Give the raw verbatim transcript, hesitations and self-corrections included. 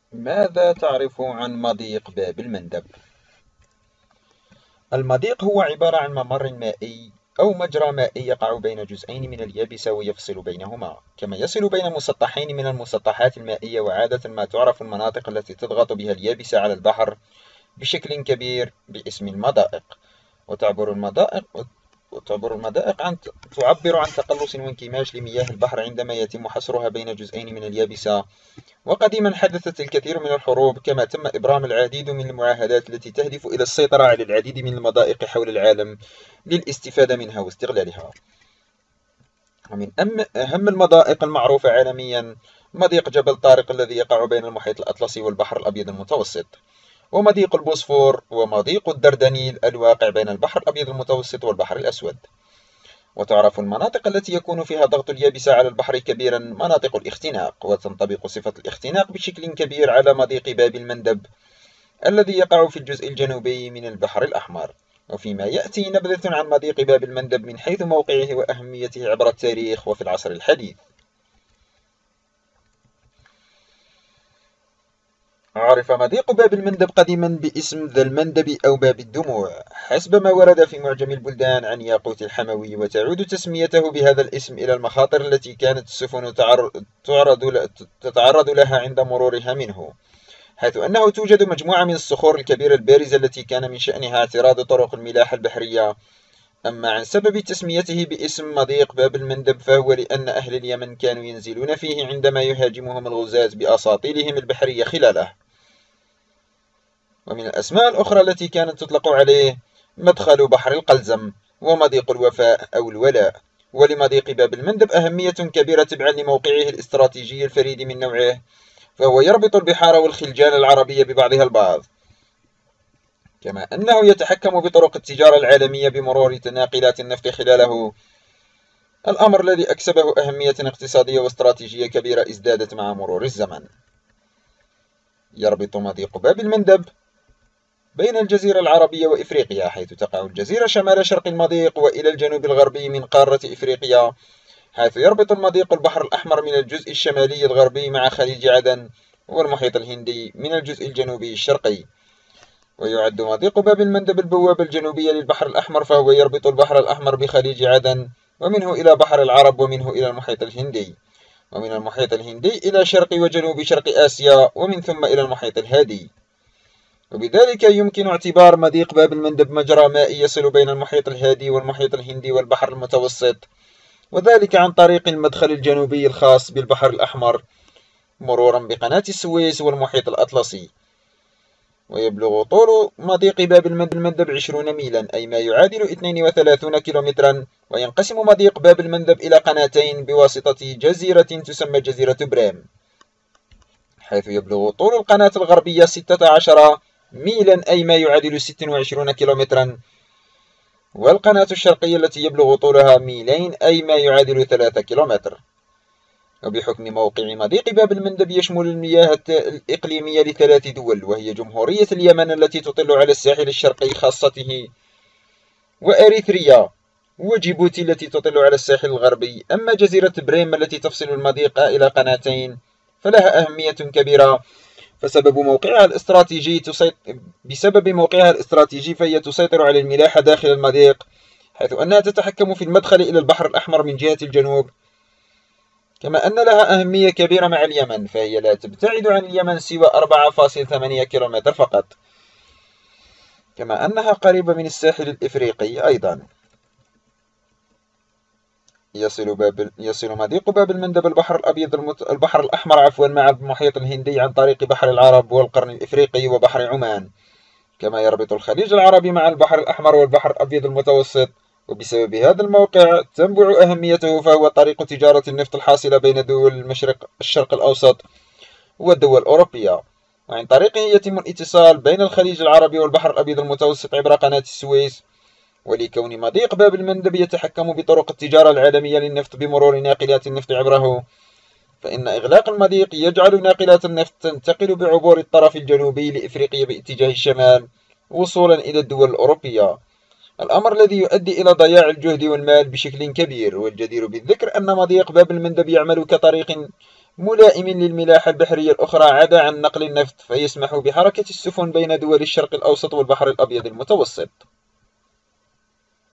ماذا تعرف عن مضيق باب المندب؟ المضيق هو عبارة عن ممر مائي أو مجرى مائي يقع بين جزئين من اليابسة ويفصل بينهما، كما يصل بين مسطحين من المسطحات المائية، وعادة ما تعرف المناطق التي تضغط بها اليابسة على البحر بشكل كبير باسم المضائق. وتعبر المضائق تعبر المضائق عن تعبر عن تقلص وانكماش لمياه البحر عندما يتم حصرها بين جزئين من اليابسة. وقديما حدثت الكثير من الحروب، كما تم إبرام العديد من المعاهدات التي تهدف إلى السيطرة على العديد من المضائق حول العالم للاستفادة منها واستغلالها. ومن أهم المضائق المعروفة عالميا مضيق جبل طارق الذي يقع بين المحيط الأطلسي والبحر الأبيض المتوسط، ومضيق البوسفور، ومضيق الدردنيل الواقع بين البحر الأبيض المتوسط والبحر الأسود. وتعرف المناطق التي يكون فيها ضغط اليابسة على البحر كبيرا مناطق الاختناق، وتنطبق صفة الاختناق بشكل كبير على مضيق باب المندب الذي يقع في الجزء الجنوبي من البحر الأحمر. وفيما يأتي نبذة عن مضيق باب المندب من حيث موقعه وأهميته عبر التاريخ وفي العصر الحديث. عرف مضيق باب المندب قديما باسم ذا المندب أو باب الدموع حسب ما ورد في معجم البلدان عن ياقوت الحموي، وتعود تسميته بهذا الاسم إلى المخاطر التي كانت السفن تعرض تتعرض لها عند مرورها منه، حيث أنه توجد مجموعة من الصخور الكبيرة البارزة التي كان من شأنها اعتراض طرق الملاحة البحرية. أما عن سبب تسميته باسم مضيق باب المندب فهو لأن أهل اليمن كانوا ينزلون فيه عندما يهاجمهم الغزاة بأساطيلهم البحرية خلاله. ومن الأسماء الأخرى التي كانت تطلق عليه مدخل بحر القلزم، ومضيق الوفاء أو الولاء. ولمضيق باب المندب أهمية كبيرة تبعا لموقعه الاستراتيجي الفريد من نوعه، فهو يربط البحار والخلجان العربية ببعضها البعض، كما أنه يتحكم بطرق التجارة العالمية بمرور تناقلات النفط خلاله، الأمر الذي أكسبه أهمية اقتصادية واستراتيجية كبيرة ازدادت مع مرور الزمن. يربط مضيق باب المندب بين الجزيرة العربية وإفريقيا، حيث تقع الجزيرة شمال شرق المضيق وإلى الجنوب الغربي من قارة إفريقيا، حيث يربط المضيق البحر الأحمر من الجزء الشمالي الغربي مع خليج عدن والمحيط الهندي من الجزء الجنوبي الشرقي. ويعد مضيق باب المندب البوابة الجنوبية للبحر الأحمر، فهو يربط البحر الأحمر بخليج عدن ومنه إلى بحر العرب ومنه إلى المحيط الهندي، ومن المحيط الهندي إلى شرق وجنوب شرق آسيا، ومن ثم إلى المحيط الهادي. وبذلك يمكن اعتبار مضيق باب المندب مجرى مائي يصل بين المحيط الهادي والمحيط الهندي والبحر المتوسط، وذلك عن طريق المدخل الجنوبي الخاص بالبحر الأحمر مرورا بقناة السويس والمحيط الأطلسي. ويبلغ طول مضيق باب المندب عشرين ميلا، أي ما يعادل اثنين وثلاثين كيلومترا. وينقسم مضيق باب المندب إلى قناتين بواسطة جزيرة تسمى جزيرة بريم، حيث يبلغ طول القناة الغربية ستة عشر ميلا، أي ما يعادل ستة وعشرين كيلومترا، والقناة الشرقية التي يبلغ طولها ميلين، أي ما يعادل ثلاثة كيلومتر. وبحكم موقع مضيق باب المندب يشمل المياه الإقليمية لثلاث دول، وهي جمهورية اليمن التي تطل على الساحل الشرقي خاصته، وأريتريا، وجيبوتي التي تطل على الساحل الغربي. أما جزيرة بريم التي تفصل المضيق إلى قناتين فلها أهمية كبيرة فسبب موقعها الاستراتيجي تسيط... بسبب موقعها الاستراتيجي فهي تسيطر على الملاحة داخل المضيق، حيث أنها تتحكم في المدخل إلى البحر الأحمر من جهة الجنوب، كما أن لها أهمية كبيرة مع اليمن، فهي لا تبتعد عن اليمن سوى أربعة فاصلة ثمانية كيلومتر فقط، كما أنها قريبة من الساحل الإفريقي أيضا. يصل, باب... يصل مضيق باب المندب البحر الأبيض المت... البحر الأحمر عفوا مع المحيط الهندي عن طريق بحر العرب والقرن الإفريقي وبحر عمان، كما يربط الخليج العربي مع البحر الأحمر والبحر الأبيض المتوسط. وبسبب هذا الموقع تنبع أهميته، فهو طريق تجارة النفط الحاصلة بين دول المشرق الشرق الأوسط والدول الأوروبية، وعن طريقه يتم الاتصال بين الخليج العربي والبحر الأبيض المتوسط عبر قناة السويس. ولكون مضيق باب المندب يتحكم بطرق التجارة العالمية للنفط بمرور ناقلات النفط عبره، فإن إغلاق المضيق يجعل ناقلات النفط تنتقل بعبور الطرف الجنوبي لإفريقيا باتجاه الشمال وصولا إلى الدول الأوروبية، الأمر الذي يؤدي إلى ضياع الجهد والمال بشكل كبير. والجدير بالذكر أن مضيق باب المندب يعمل كطريق ملائم للملاحة البحرية الأخرى عدا عن نقل النفط، فيسمح بحركة السفن بين دول الشرق الأوسط والبحر الأبيض المتوسط.